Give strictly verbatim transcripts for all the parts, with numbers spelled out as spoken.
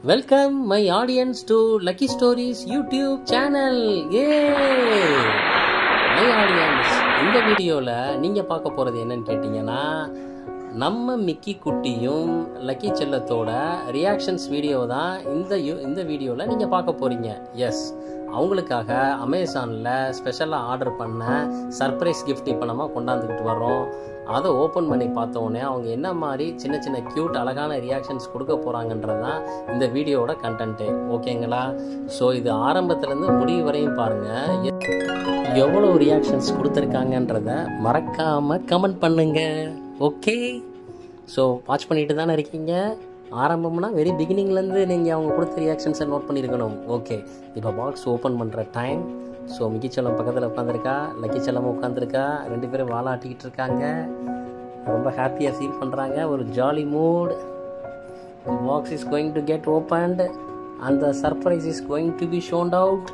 Welcome my audience to Lucky Stories YouTube channel. Yay! My audience, இந்த வீடியோல நீங்க பார்க்க போறது என்னன்னு கேட்டீங்கன்னா, நம்ம மிக்கி குட்டியும் லக்கி செல்லத்தோட ரியாக்ஷன்ஸ் வீடியோ தான் இந்த இந்த வீடியோல நீங்க பார்க்க போறீங்க. எஸ், அவங்களுக்காக அமேசானில் ஸ்பெஷலாக ஆர்டர் பண்ண சர்ப்ரைஸ் கிஃப்ட் இப்போ நம்ம கொண்டாந்துக்கிட்டு வர்றோம். அதை ஓப்பன் பண்ணி பார்த்தோன்னே அவங்க என்ன மாதிரி சின்ன சின்ன க்யூட் அழகான ரியாக்ஷன்ஸ் கொடுக்க போகிறாங்கன்றது தான் இந்த வீடியோவோட கண்டென்ட்டு. ஓகேங்களா? ஸோ இது ஆரம்பத்துலேருந்து முடிவு வரையும் பாருங்கள். எவ்வளோ ரியாக்ஷன்ஸ் கொடுத்துருக்காங்கன்றத மறக்காமல் கமெண்ட் பண்ணுங்க. ஓகே, ஸோ வாட்ச் பண்ணிட்டு தானே இருக்கீங்க. ஆரம்பம்னா வெரி பிகினிங்லேருந்து நீங்கள் அவங்க கொடுத்த ரியாக்ஷன்ஸை நோட் பண்ணியிருக்கணும். ஓகே, இப்போ பாக்ஸ் ஓப்பன் பண்ணுற டைம். ஸோ மிக்கி செல்லம் பக்கத்தில் உட்காந்துருக்கா, லக்கி செல்லமும் உட்காந்துருக்கா. ரெண்டு பேரும் வாலாட்டிக்கிட்டு இருக்காங்க. ரொம்ப ஹாப்பியாக ஃபீல் பண்ணுறாங்க. ஒரு jolly mood. Box is going to get opened and the surprise is going to be shown out.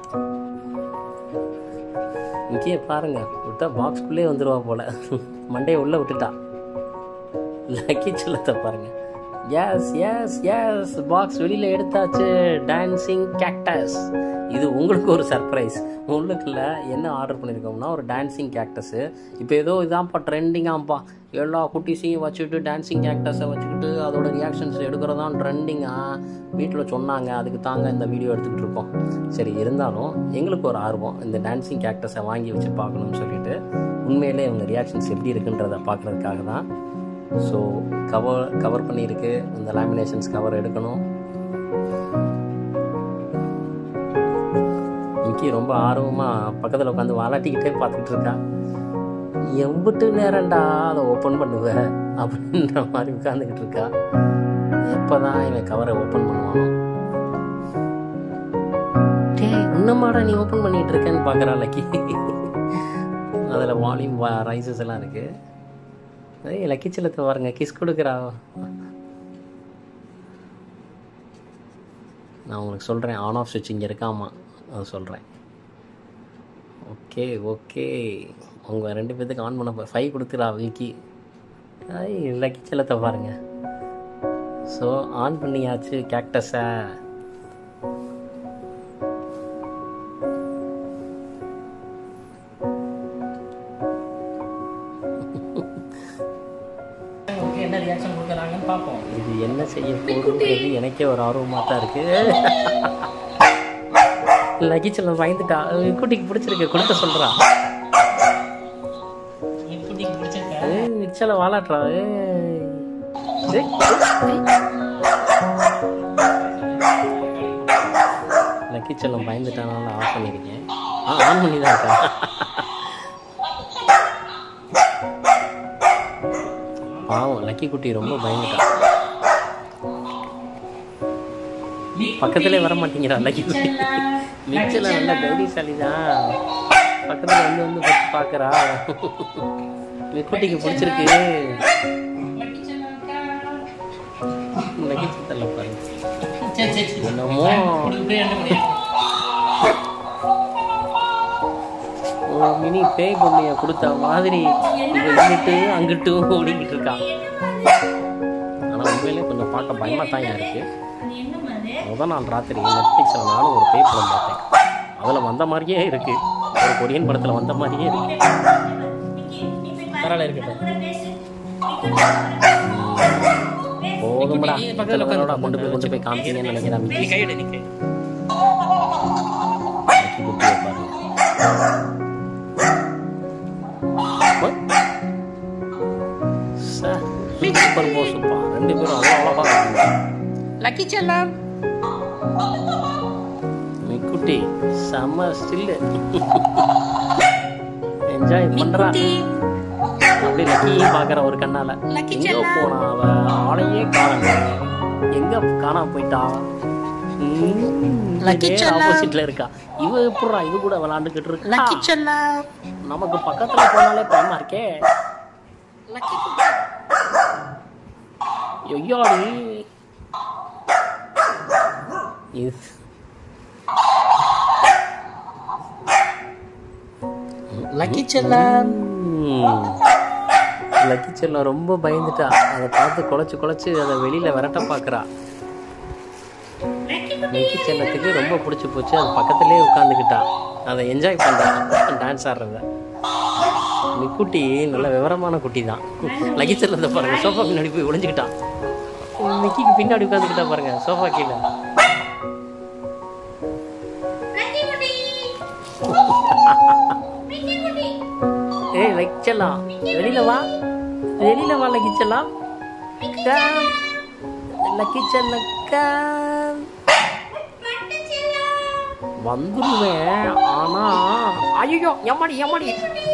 மிக்கியை பாருங்க, விட்டா பாக்ஸ்குள்ளே வந்துடுவா போல். மண்டையை உள்ளே விட்டுட்டா. லக்கி செல்லத்தை பாருங்க. எஸ் எஸ் எஸ் பாக்ஸ் வெளியில் எடுத்தாச்சு. Dancing cactus. இது உங்களுக்கு ஒரு சர்ப்ரைஸ். உங்களுக்குள்ள என்ன ஆர்டர் பண்ணியிருக்கோம்னா ஒரு டான்சிங் கேக்டஸு. இப்போ ஏதோ இதான்ப்பா ட்ரெண்டிங்காகப்பா, எல்லா குட்டிஸையும் வச்சுக்கிட்டு டான்சிங் கேக்டஸை வச்சுக்கிட்டு அதோட ரியாக்ஷன்ஸ் எடுக்கிறதான் ட்ரெண்டிங்காக வீட்டில் சொன்னாங்க. அதுக்கு தாங்க இந்த வீடியோ எடுத்துக்கிட்டு இருக்கோம். சரி, இருந்தாலும் எங்களுக்கு ஒரு ஆர்வம் இந்த டான்சிங் கேக்டஸை வாங்கி வச்சு பார்க்கணும்னு சொல்லிட்டு உண்மையிலே இவங்க ரியாக்ஷன்ஸ் எப்படி இருக்குன்றதை பார்க்குறதுக்காக தான். ஸோ கவர் கவர் பண்ணியிருக்கு. இந்த லேமினேஷன்ஸ் கவர் எடுக்கணும். மிக்கி ரொம்ப ஆர்வமாக பக்கத்தில் உட்காந்து வாலாட்டிக்கிட்டே பார்த்துக்கிட்டு இருக்கா. எம்பிட்டு நேரம்டா அதை ஓப்பன் பண்ணுவேன் அப்படின்ற மாதிரி உட்காந்துக்கிட்டு இருக்கா. எப்போ தான் இவன் கவரை ஓப்பன் பண்ணுவானோ. டே, இன்னமாடா நீ ஓப்பன் பண்ணிகிட்டு இருக்கேன்னு பார்க்குறா லக்கி. அதில் வால்யூம் ரைசஸ் எல்லாம் இருக்குது. ஏய், லக்கி செல்லத்தை பாருங்க, கிஸ் கொடுக்குறா. நான் உங்களுக்கு சொல்கிறேன், ஆன் ஆஃப் சுவிட்ச் இங்கே இருக்காமா, அது சொல்கிறேன். ஓகே ஓகே, அவங்க ரெண்டு பேர்த்துக்கு ஆன் பண்ண ஃபைவ் கொடுக்குறா விக்கி. ஐய், லக்கி செல்லத்தை பாருங்க. ஸோ ஆன் பண்ணியாச்சு கேக்டஸை. என்ன ரியாக்ஷன் கொடுக்குறாங்கன்னு பார்ப்போம். இது என்ன செய்ய போகுதுன்றது எனக்கே ஒரு ஆர்வமாக தான் இருக்கு. லக்கி செல்லம் பயந்துட்டா. குட்டிக்கு பிடிச்சிருக்கு, கொடுக்க சொல்றா. குட்டிக்கு பிடிச்சிருக்கா, மிச்சல வாலாட்டுறா. லக்கி செல்லம் பயந்துட்டானால ஆஃப் பண்ணிருக்கேன். ஆ, ஆன் பண்ணி தான் இருக்கா. பாவம் லக்கி குட்டி ரொம்ப பயந்துட்டா. பக்கத்திலே வர மாட்டேங்கிறா லக்கி குட்டி. மிச்சல நல்ல தைரியசாலி தான். பக்கத்துல வந்து வந்து பச்சு பாக்குறா. குட்டிக்கு பிடிச்சிருக்கு. லக்கி சித்தல பாருங்க. என்னமோ மினி பேய் பொம்மைய கொடுத்த மாதிரி இங்கிட்டு அங்கிட்டும் ஓடிக்கிட்டு இருக்கா. ஆனால் உண்மையிலே கொஞ்சம் பார்க்க பயமாக தான் இருக்கு. முதல் நாள் ராத்திரி நெட்ஃப்ளிக்ஸில் நானும் ஒரு பேய் படம் பார்த்தேன். அதில் வந்த மாதிரியே இருக்கு. ஒரு கொரியன் படத்தில் வந்த மாதிரியே இருக்கு. பரவாயில்ல, இருக்கட்டும். போதும்டா, பக்கத்தில் உட்காந்து கொண்டு போய் கொண்டு போய் காமிச்சிங்கன்னு நினைக்கிறேன். குட்டியை பாருங்க. சூப்பர் போஸ்ப்பா. ரெண்டு பேரும் அவ்வளோ அழகா இருக்காங்க. லக்கி செல்லம் மிக்குட்டி செம்ம ஸ்டில்லு. என்ஜாய் பண்றா. அப்படி லக்கியும் பார்க்குற ஒரு கண்ணால. எங்க போனா அவ? ஆளையே காணல. எங்க காணாம போயிட்டா? ஆப்போசிட்ல இருக்கா. இவ எப்படா இது கூட விளையாண்டுகிட்டு இருக்கா? நமக்கு பக்கத்துல போனாலே பயமா இருக்கே. ஐயோடி, லக்கி செல்லம் லக்கி செல்லம் ரொம்ப பயந்துட்டா. அதை பார்த்து குலைச்சு குலைச்சு அதை வெளியில விரட்ட பாக்குறா. மிக்கி செல்லத்துக்கு ரொம்ப பிடிச்சி போச்சு. அது பக்கத்துலேயே உட்காந்துக்கிட்டா, அதை என்ஜாய் பண்ணுறான் டான்ஸ் ஆடுறத. மிக்குட்டி நல்ல விவரமான குட்டி தான். லக்கி செல்லத்தை பாருங்க, சோஃபா பின்னாடி போய் ஒளிஞ்சுக்கிட்டான். மிக்கிக்கு பின்னாடி உட்காந்துக்கிட்டா பாருங்க சோஃபா கீழே. ஏய் லக்கி செல்லம், வெளியில வா, வெளியில வா லக்கி செல்லம். லக்கி செல்லக்கா வந்துருவேன். ஆனா ஐயோ எம்மாடி எம்மாடி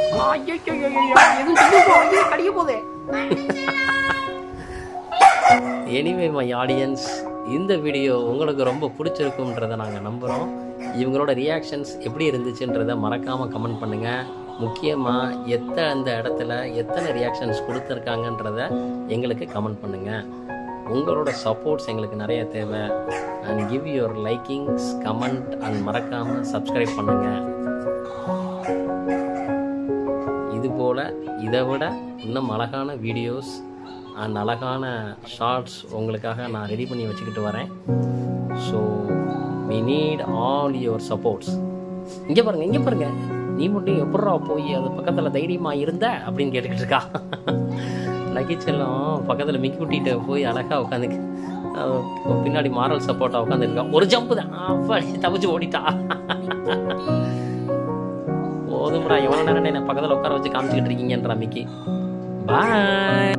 அடிக்க போதே. எனிவே மை ஆடியன்ஸ், இந்த வீடியோ உங்களுக்கு ரொம்ப பிடிச்சிருக்குன்றதை நாங்கள் நம்புகிறோம். இவங்களோட ரியாக்ஷன்ஸ் எப்படி இருந்துச்சுன்றதை மறக்காமல் கமெண்ட் பண்ணுங்கள். முக்கியமாக எத்தனை அந்த இடத்துல எத்தனை ரியாக்ஷன்ஸ் கொடுத்துருக்காங்கன்றத எங்களுக்கு கமெண்ட் பண்ணுங்கள். உங்களோட சப்போர்ட்ஸ் எங்களுக்கு நிறைய தேவை. And give your likings, comment and மறக்காமல் சப்ஸ்கிரைப் பண்ணுங்கள். இதுபோல் இதை விட இன்னும் அழகான வீடியோஸ் அண்ட் அழகான ஷார்ட்ஸ் உங்களுக்காக நான் ரெடி பண்ணி வச்சுக்கிட்டு வரேன். So we need all your supports. இங்கே பாருங்கள், இங்கே பாருங்கள், நீ மட்டும் எப்பட்றா போய் அது பக்கத்தில் தைரியமாக இருந்த அப்படின்னு கேட்டுக்கிட்டு இருக்கா. லக்கி செல்லம் பக்கத்தில் மிக்கி குட்டிகிட்ட போய் அழகாக உட்காந்துக்கு பின்னாடி மாரல் சப்போர்ட்டாக உட்காந்துருக்கா. ஒரு ஜம்பு தான் தப்பிச்சு ஓடிட்டா. போதும்டா, எவ்வளோ நேரம் என்ன பக்கத்தில் உட்கார வச்சு காமிச்சிக்கிட்டு இருக்கீங்கன்றா மிக்கி. பாய்.